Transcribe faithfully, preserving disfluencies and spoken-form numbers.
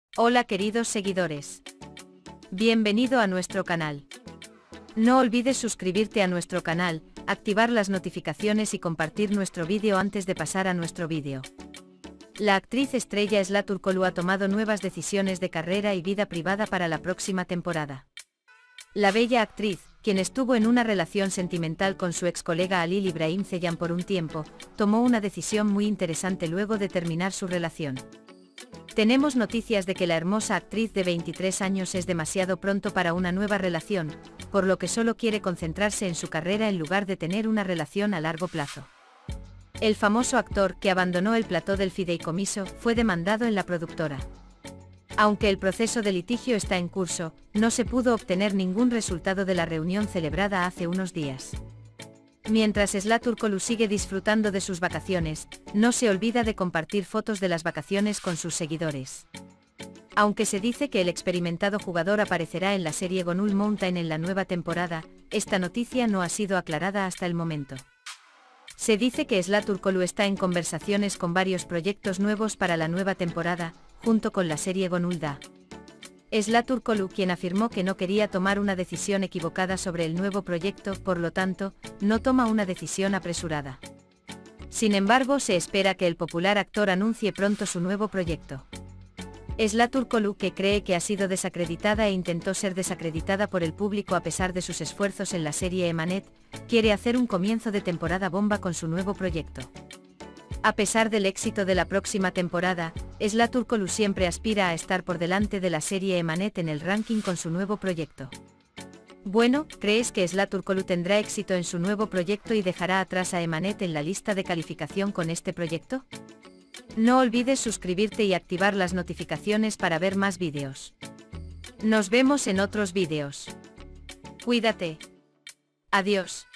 Hola queridos seguidores. Bienvenido a nuestro canal. No olvides suscribirte a nuestro canal, activar las notificaciones y compartir nuestro vídeo antes de pasar a nuestro vídeo. La actriz estrella Esla Turkoglu ha tomado nuevas decisiones de carrera y vida privada para la próxima temporada. La bella actriz, quien estuvo en una relación sentimental con su ex colega Halil İbrahim Ceylan por un tiempo, tomó una decisión muy interesante luego de terminar su relación. Tenemos noticias de que la hermosa actriz de veintitrés años es demasiado pronto para una nueva relación, por lo que solo quiere concentrarse en su carrera en lugar de tener una relación a largo plazo. El famoso actor que abandonó el plató del fideicomiso fue demandado en la productora. Aunque el proceso de litigio está en curso, no se pudo obtener ningún resultado de la reunión celebrada hace unos días. Mientras Esla Turkoglu sigue disfrutando de sus vacaciones, no se olvida de compartir fotos de las vacaciones con sus seguidores. Aunque se dice que el experimentado jugador aparecerá en la serie Gönül Mountain en la nueva temporada, esta noticia no ha sido aclarada hasta el momento. Se dice que Esla Turkoglu está en conversaciones con varios proyectos nuevos para la nueva temporada, junto con la serie Gönül Dağı. Esla Turkoglu, quien afirmó que no quería tomar una decisión equivocada sobre el nuevo proyecto, por lo tanto, no toma una decisión apresurada. Sin embargo, se espera que el popular actor anuncie pronto su nuevo proyecto. Esla Turkoglu, que cree que ha sido desacreditada e intentó ser desacreditada por el público a pesar de sus esfuerzos en la serie Emanet, quiere hacer un comienzo de temporada bomba con su nuevo proyecto. A pesar del éxito de la próxima temporada, Esla Turkoglu siempre aspira a estar por delante de la serie Emanet en el ranking con su nuevo proyecto. Bueno, ¿crees que Esla Turkoglu tendrá éxito en su nuevo proyecto y dejará atrás a Emanet en la lista de calificación con este proyecto? No olvides suscribirte y activar las notificaciones para ver más vídeos. Nos vemos en otros vídeos. Cuídate. Adiós.